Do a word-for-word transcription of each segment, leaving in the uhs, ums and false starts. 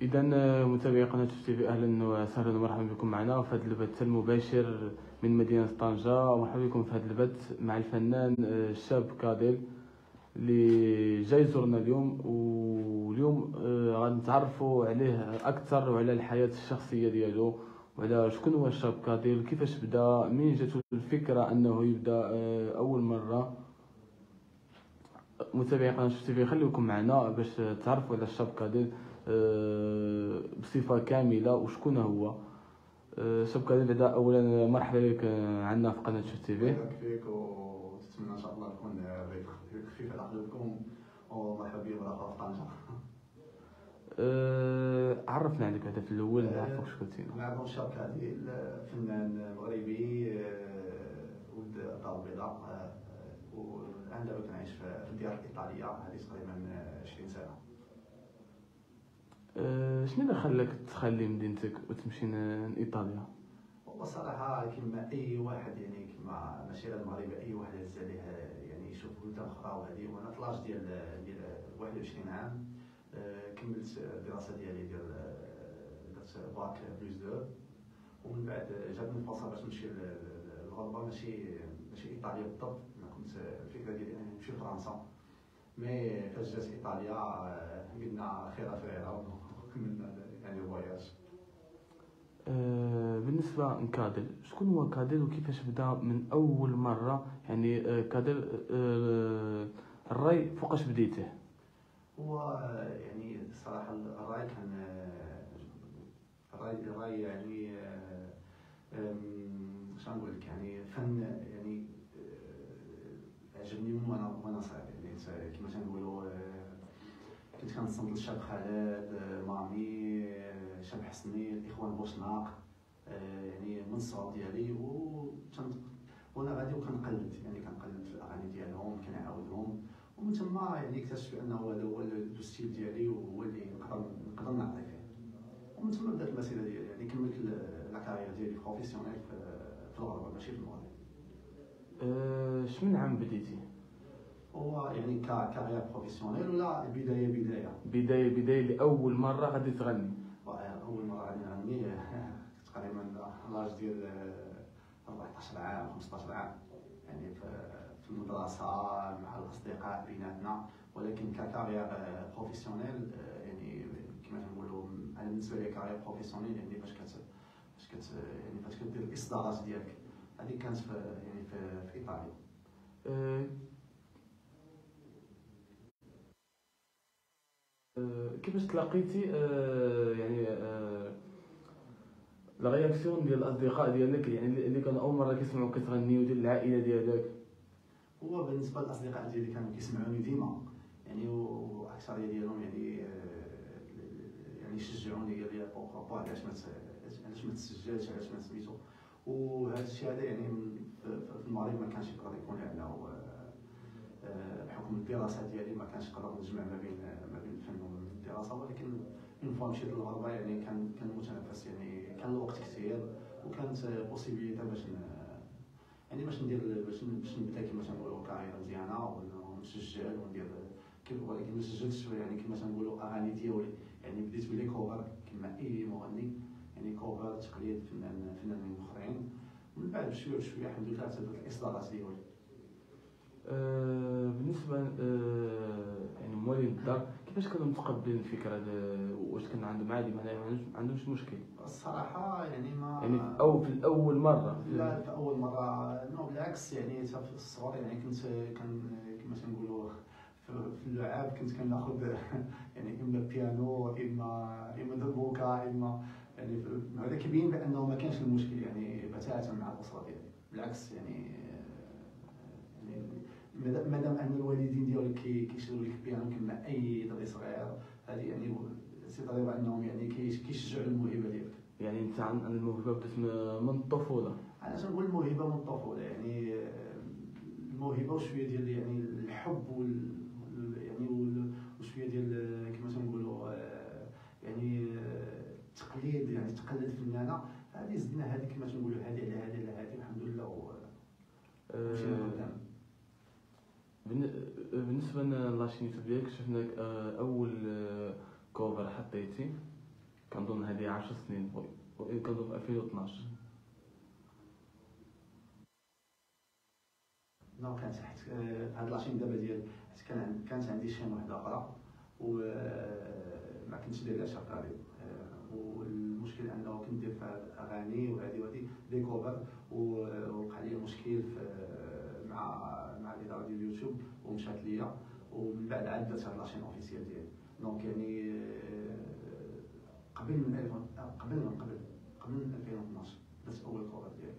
إذا متابعي قناة تي في، أهلا وسهلا ومرحبا بكم معنا في هذا البث المباشر من مدينة طنجة. مرحبا بكم في هذا البث مع الفنان الشاب كاديل اللي جاي يزورنا اليوم. واليوم آه، غادي نتعرفوا عليه أكثر وعلى الحياة الشخصية ديالو، وعلى شكون هو الشاب كاديل، كيفاش بدا، منين جاتو الفكرة أنه يبدا آه، أول مرة. متابعي قناة تي في، خليكم معنا باش تعرفوا على الشاب كاديل آه، بصفة كاملة وشكون هو. آه، شاب كاديل، بعدا أولا مرحبا بك عندنا في قناة تي في. يبارك فيك، ونتمنى ان شاء الله نكون ضيف خفيف على قلوبكم، ومرحبا بكم مرحبا في طنجة. آه، عرفنا عليك بعدا في الأول، نعرفوك شكون انت. معكم الشاب كاديل، فنان مغربي، آه، ولد الدار البيضاء، آه، والآن دابا كنعيش في الديار الإيطالية هذه تقريبا عشرين سنة. آه، شنو اللي خلاك تخلي مدينتك وتمشي لإيطاليا؟ والله صراحة كما أي واحد، يعني كما ماشي غير المغربي، أي واحد هز عليه يعني يشوف بلدان أخرى. وهذه وأنا في لاج ديال ديال واحد وعشرين عام، آه، كملت الدراسة ديالي ديال آه، درت باك بلوس دو، ومن بعد جاتني الفرصة باش نمشي للغربة، ماشي ماشي إيطاليا بالضبط. أنا كنت الفكرة ديالي أنني نمشي لفرنسا، مي فاش جات إيطاليا آه، قلنا خيرا فيها وكملنا يعني الفواياج. آه، بالنسبة لكاديل، شكون هو كاديل وكيفاش بدا من أول مرة؟ يعني آه، كاديل آه، الراي فوقاش بديته؟ هو يعني صراحة الراي كان الراي الراي يعني شنو نقول لك، يعني فن يعني آه، عجبني من وانا وانا صغير. يعني كما تنقولوا كنت كنصنت للشاب خالد، آه، مامي، آه، شاب حسني، الاخوان بوشناق، آه، يعني من الصغر ديالي. و وانا غادي وكنقلد، يعني كنقلد في الاغاني ديالهم، كنعاودهم، ومن ثم يعني اكتشفت بانه هذا هو لو ستيل ديالي وهو اللي نقدر نقدر نعطي فيه. ومن ثم بدات المسيره ديالي، يعني كملت لا كارير ديالي بروفيسيونيل في في الغربه ماشي في المغرب. أه، شمن عام بديتي؟ هو يعني كارير بروفيسيونيل ولا بدايه بدايه بداية بداية لأول مرة غادي تغني؟ اول مره غادي نغني تقريبا لاج ديال أربعطاش عام خمسطاش عام، يعني في المدرسه مع الاصدقاء بيناتنا. ولكن ككارير بروفيسيونيل، يعني كما تنقولوا انا بالنسبه لي كارير بروفيسيونيل يعني فاش كت فاش كت يعني فاش كدير الاصدارات ديالك، هذه كانت في يعني في, في ايطاليا. أه أه كيفاش تلاقيتي أه يعني أه لا رياكسيون ديال الاصدقاء ديالك، يعني اللي كانوا اول مره كيسمعوك كتغني، وديال العائله ديالك؟ هو بالنسبه للاصدقاء ديالي كانوا كيسمعوني ديما، يعني واكثريه ديالهم يعني يعني يشجعوني، قال لي بوكو با علاش ما علاش ما تسجلش، علاش ما سميتو. وهذا الشيء هذا يعني في المغرب ما كانش يقدر يكون لانه بحكم الدراسه ديالي ما كانش نقدر نجمع ما بين ما بين الفن والدراسه. ولكن من فوا مشيت للغربه يعني كان كان متنافس، يعني كان الوقت كثير، وكانت بوسيبيليتي باش يعني باش ندير باش باش نبدا كما تنقولوا كارير مزيانه ونسجل وندير كيف. ولكن ما سجلتش يعني كما تنقولوا اغاني ديالي، يعني بديت بلي كوفر كما اي مغني، يعني كوفر تقليد فنان فنانين اخرين. ومن بعد بشويه بشويه الحمد لله تبدات الاصدارات ديالي. أه بالنسبه أه يعني موالين الدار، كيفاش كانوا متقبلين الفكره؟ واش كان عندهم عادي، ما عندهمش مشكل؟ الصراحه يعني ما يعني في او في الاول مره في لا في اول مره نو بالعكس، يعني حتى في الصغر يعني كنت كان كما تنقولوا في اللعاب كنت كناخذ يعني اما بيانو اما اما دربوكا اما يعني هذا كيبين بانه ما كانش المشكل يعني بتاتا مع الاسره ديالي. بالعكس يعني يعني مادام ان الوالدين ديالك كيشريو لك بيانو كما اي دري صغير، هذه يعني سي ضروري انهم يعني كيشجعوا الموهبه ديالك. يعني انت عن الموهبه بدات من الطفوله؟ انا تنقول الموهبه من الطفوله، يعني الموهبه وشويه ديال يعني الحب وال يعني وشويه ديال كما تنقولوا يعني التقليد، يعني تقلد فنانه، هذه زدنا هذه كما تنقولوا هذه على هذه على هذه الحمد لله ومشينا قدام. بالنسبه لاشينيتو ديالك، شفناك اول كوفر حطيتي كنظن هذه عشر سنين، كنظن في ألفين واثناش. لا كانت حيت هاد لاشين دابا ديال حيت كان كانت عندي شين وحده اخرى و ما كنتش داير لها شركه، والمشكل انه كنت ندير فيها اغاني وهذه وهذه ديكوفر، ووقع لي مشكل في مع مع الاداره ديال اليوتيوب ومشات ليا، ومن بعد عاد درت هاد لاشين اوفيسيال ديالي. دونك يعني قبل من قبل من قبل قبل من ألفين واثناش درت اول كوفر ديالي.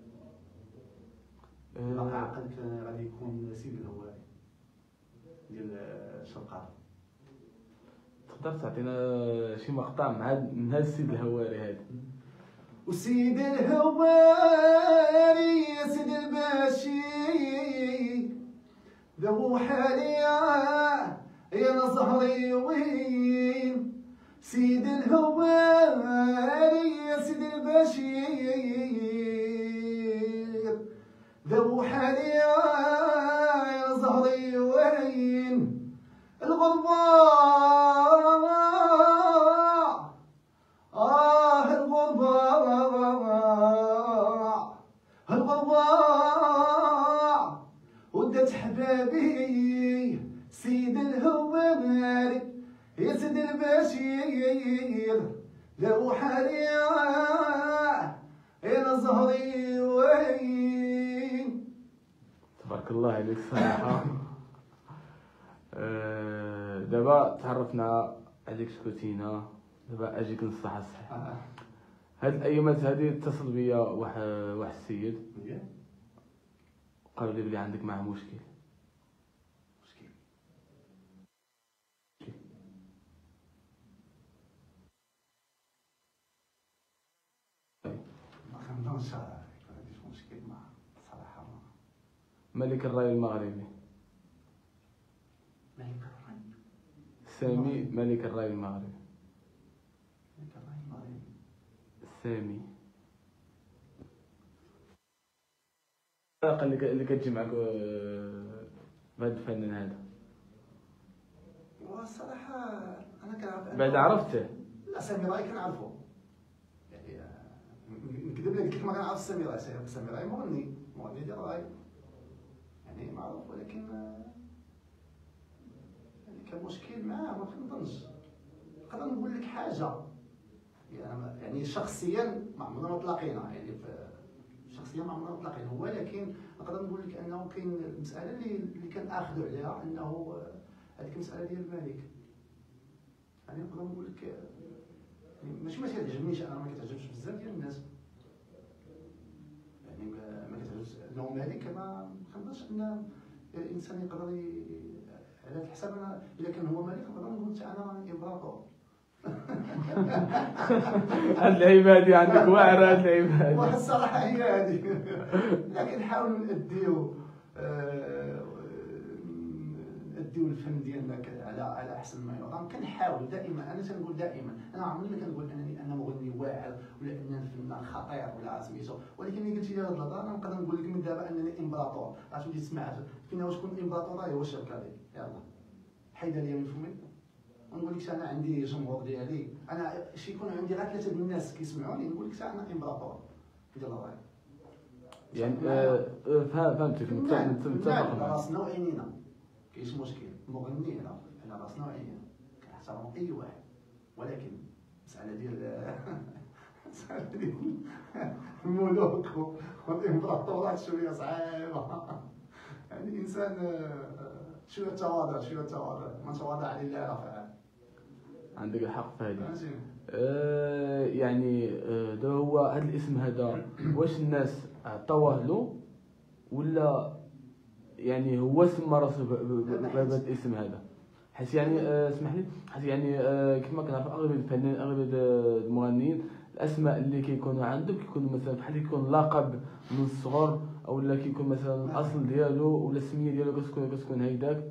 باقي عقل كان غادي يكون سيد الهواري ديال شرقار. تقدر تعطينا شي مقطع مع من هذا السيد الهواري هذا؟ وسيد الهواري يا سيد الباشي ذو حاليا يا نظهري وين، سيد الهواري يا سيد الباشي ذو حاليا يا زهري وين، الغربة آه الغربة الغربة ودت حبابي، سيد الهواري يا سيد البشير ذو حاليا يا زهري وين. تبارك الله عليك صراحة. أه دابا تعرفنا عليك شكوتينا، دابا اجيك نصح الصح. هاد الايامات هادي اتصل بيا واحد واحد السيد قال لي بلي عندك معاه مشكل. مشكل ما كنظنش يكون عندي مشكل مع صراحة. ملك الراي المغربي ملك الراي سامي، ملك الراي المغربي ملك الراي المغربي سامي. العلاقة اللي اللي كتجي معك بهذا الفنان هذا؟ والصراحة أنا كنعرف بعد عرفته؟ لا سامي راي كنعرفو، يعني نكذب لك قلت لك ما كنعرف سامي راي. سامي راي مغني مغني ديال الراي يعني معروف، ولكن يعني كمشكل معاه ما كنظنش. نقدر نقول لك حاجة يعني, يعني شخصيا ما عمرنا تلاقينا، يعني شخصيا ما عمرنا تلاقينا، ولكن نقدر نقول لك انه كاين المسألة اللي اللي كناخذوا عليها انه هذيك المسألة ديال الملك. يعني نقدر نقول لك يعني ماشي ما كتعجبنيش، انا ما كتعجبش بزاف ديال الناس، يعني ما كتعجبش انه ملك. ما كنظنش ان الانسان يقدر على هذا الحساب. انا الا كان هو ملك نقدر نقول حتى انا امبراطور. هاد العيبة هادي عندك واعرة، هاد العيبة هادي. واحد الصراحة هي هادي. لكن نحاولوا نأديو نأديو الفن ديالنا على على أحسن ما يرام. كنحاول دائما، أنا تنقول دائما، أنا عمري ما كنقول أنني أنا مغني واعر ولا أنني فنان خطير ولا سميتو، ولكن ملي قلتي لي هاد الهضرة أنا نقدر نقول لك من دابا أنني إمبراطور. عرفتي تولي تسمع فينا واش كون إمبراطور هو الشركة هذه. يلاه حيدها ليا من فمي ونقول لك انا عندي جمهور ديالي، انا شي يكون عندي غير ثلاثه الناس كيسمعوني نقول لك انا امبراطور ديال الراي. يعني فهمتك، متفق معك. راسنا وعينينا كاينش مشكل، مغني هنا على راسنا وعينينا كنحترموا اي واحد، ولكن المساله ديال المساله ديال الملوك والامبراطورات شويه صعيبه. يعني الانسان شويه تواضع، شويه تواضع، من تواضع لله رفعه. عندك الحق في هذه. آه يعني آه ده هو هذا الاسم هذا واش الناس عطاوه له ولا يعني هو سمى راسه بهذا الاسم هذا؟ حيت يعني آه اسمح لي، حيت يعني آه كما كنعرف اغلب الفنانين اغلب المغنيين الاسماء اللي كيكونوا عندهم كيكونوا مثلا بحال يكون لقب من الصغر، او لا كيكون مثلا الاصل ديالو ولا السميه ديالو كتكون كتكون هيداك.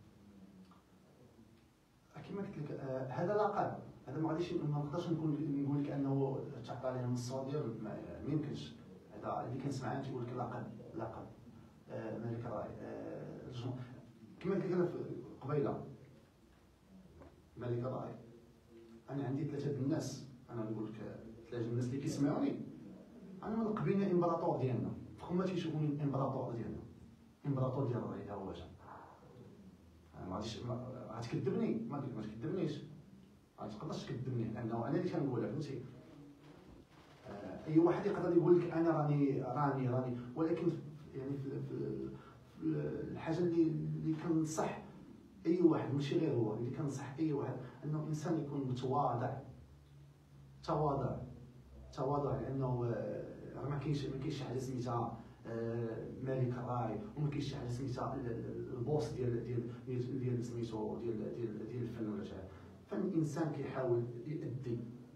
كما قلت لك آه هذا لقب، هذا ما غاديش ما نقدرش نقول نقول لك انه تعطى عليه من الصور ديالو، ما يمكنش. هذا اللي كنسمع انا تيقول لك لقب لقب آه ملك الراي. آه كما قلت لك انا قبيله ملك الراي، انا عندي ثلاثه د الناس انا نقول لك ثلاثه الناس اللي كيسمعوني، انا من قبيله امبراطور ديالنا، فكون ما تيشوفوني امبراطور ديالنا، امبراطور ديال الراي ها هو واش ما غاديش غتكذبني، ما ما تكذبنيش، ما تقدرش تكذبني، لانه انا اللي كنقولها فهمتي. آه اي واحد يقدر يقول لك انا راني راني راني ولكن يعني في, في, في الحاجه اللي اللي كنصح اي واحد ماشي غير هو، اللي كنصح اي واحد انه الانسان يكون متواضع، تواضع تواضع لانه راه ما كاينش ما كاينش حاجه سميتها ملك الراي، وما كاينش حاجه سميتها البوس ديال ديال ديال ديال سميتو ديال ديال ديال الفن ولا شي حاجه. فالانسان كيحاول يؤدي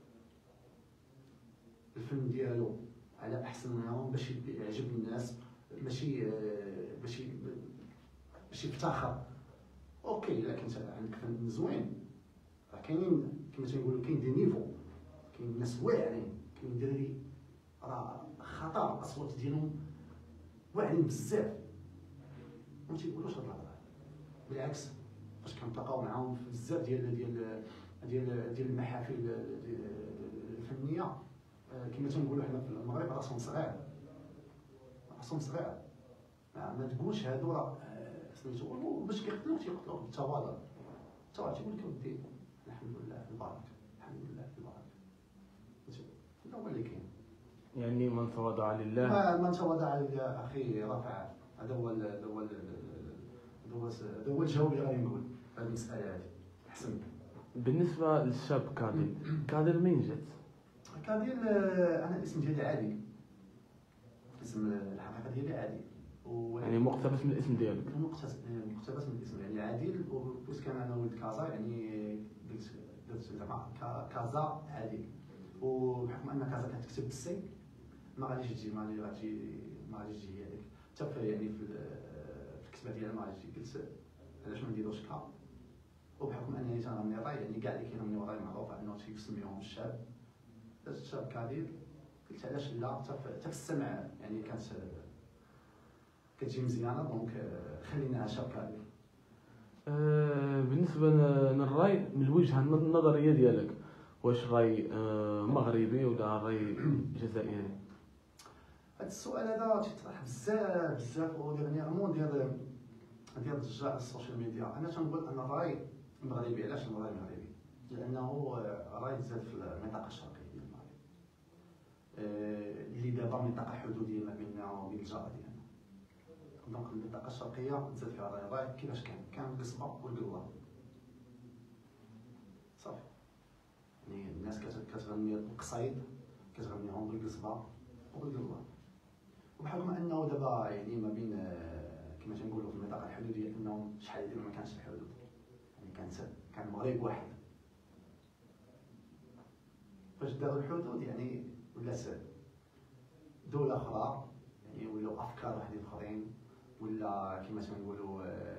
الفن ديالو على احسن منهم باش يعجب الناس، ماشي ماشي ماشي يفتخر. اوكي الا كنت عندك فن زوين راه كاينين كما تنقولوا كاين دي نيفو، كاين ناس واعرين، كاين دراري راه خطر الاصوات ديالهم واعرين بزاف ما تيقولوش هاد الهضره. بالعكس فاش كنتلاقاو معاهم في بزاف ديال ديال ديال ديال المحافل الفنيه كما تنقولوا حنا في المغرب راسهم صغار، راسهم صغار ما تقولش هادو راه سميتو باش كيقتلوك تيقتلوك بالتواضع. التواضع تيقول لك اودي الحمد لله البركه، الحمد لله البركه، هذا هو اللي كاين. يعني من تواضع لله ما من تواضع لله اخي رفع. هذا هو هذا هو هذا هو هذا هو الجواب اللي غادي نقول في هذه المساله هذه. احسن. بالنسبه للشاب كاديل، كاديل منين جات؟ كاديل انا الاسم ديالي عادي، اسم الحقيقه ديالي عادي و... يعني مقتبس من الاسم ديالك؟ مقتبس مقتبس من الاسم يعني عادل، وبس كان انا ولد كازا يعني قلت درت زعما كازا عادل، وبحكم ان كازا كتكتب بالسي ما غاديش تجي ما غادي ما غاديش تجي هذيك حتى يعني في الكتابه ديالها ما غاديش تجي. قلت علاش ما نديروش كا، وبحكم انني تنغني راي يعني كاع اللي كيغنيو راي معروف انه تيسميوهم الشاب، درت الشاب كاديل. قلت علاش لا، حتى في السمع يعني كانت كتجي مزيانه، دونك خليناها شاب كاديل. أه بالنسبه للراي من الوجهه النظريه ديالك، واش الراي أه مغربي ولا الراي جزائري؟ هذا السؤال هذا تيطرح بزاف بزاف وديرنييرمون ديال ديال ضجه على السوشيال ميديا. انا تنقول ان الراي مغربي. علاش الراي مغربي؟ لانه الراي تزاد في المنطقه الشرقيه ديال المغرب، اللي دابا منطقه حدوديه ما بيننا وبين الجار ديالنا. دونك المنطقه الشرقيه تزاد فيها الراي. الراي كيفاش كان؟ كان القصبه والقله صافي، يعني الناس كتغني القصايد كتغنيهم بالقصبه وبالقله. وبحكم انه دابا يعني ما بين كما تنقولوا في المنطقه الحدوديه انهم شحال هذه ما كانش الحدود، يعني كانت كان المغرب واحد. فاش داروا الحدود يعني ولات دوله اخرى، يعني ولاو افكار واحدين اخرين، ولا كما تنقولوا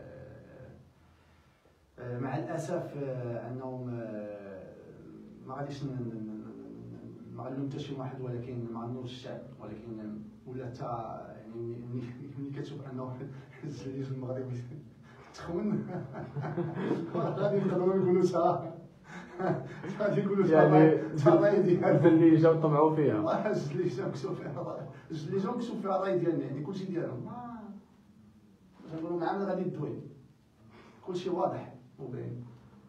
مع الاسف انهم ما غاديش ما غنلوم حتى شي واحد، ولكن ما غنلومش الشعب، ولكن ولا حتى يعني ملي كتشوف ان واحد الجيش المغربي تخون غادي يقدروا يقولوا تا غادي يقولوا يعني تا الراي ديالهم اللي جاو طمعوا فيها، والله اللي جاو كشفوا فيها اللي جاو كشفوا فيها الراي ديالنا، يعني كلشي ديالهم تنقولوا مع من غادي يدوي، كلشي واضح وباين.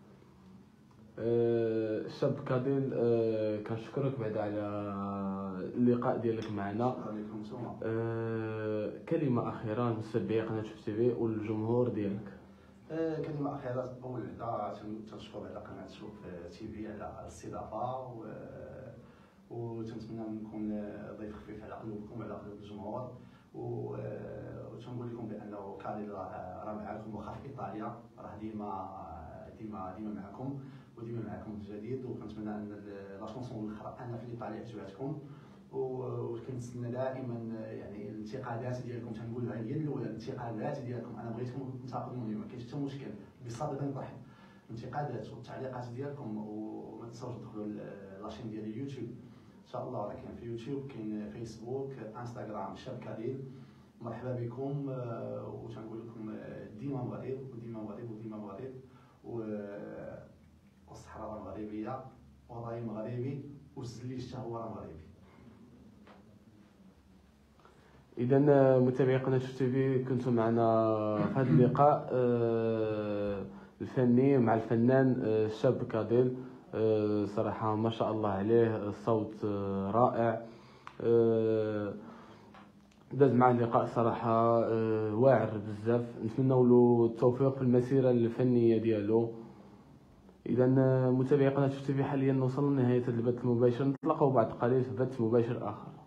الشاب كاديل أه كنشكرك بعدا على اللقاء ديالك معنا. شكرا لكم نتوما. أه كلمه اخيره لمتابعي قناه شوف تي في والجمهور ديالك. أه كلمه اخيره، اول وحده تنشكر على قناه شوف تي في على الاستضافه، و وتنتمنى نكون ضيف خفيف على قلوبكم وعلى قلوب الجمهور، وتنقول لكم بانه كاديل راه راه معكم، واخا في ايطاليا راه ديما ديما ديما معكم وديما معكم الجديد. وكنتمنى ان لا شونسون الاخرى انا في ايطاليا عجباتكم، وكنتسنى دائما يعني الانتقادات ديالكم، تنقولها هي الاولى الانتقادات ديالكم، انا بغيتكم تنتقدوني ما كاينش حتى مشكل، بالصبر غنرحب الانتقادات والتعليقات ديالكم. وما تنساوش تدخلوا لاشين ديال اليوتيوب ان شاء الله، راه كاين في يوتيوب، كاين فيسبوك، انستغرام، شاب كاديل. مرحبا بكم، وتنقول لكم ديما مغرب وديما مغرب وديما مغرب، والصحراء المغربيه وراي مغربي والزليج حتى هو راه مغربي. اذا متابعي قناه شوف تي في، كنتم معنا في هذا اللقاء آه، الفني مع الفنان آه، الشاب كاديل. آه، صراحه ما شاء الله عليه، الصوت آه، رائع. آه، داز مع اللقاء صراحه آه، واعر بزاف. نتمنوا له التوفيق في المسيره الفنيه ديالو. اذا متابعي قناه شوف تي في، حاليا وصلنا لنهايه البث المباشر، نتلاقاو بعد قليل في بث مباشر اخر.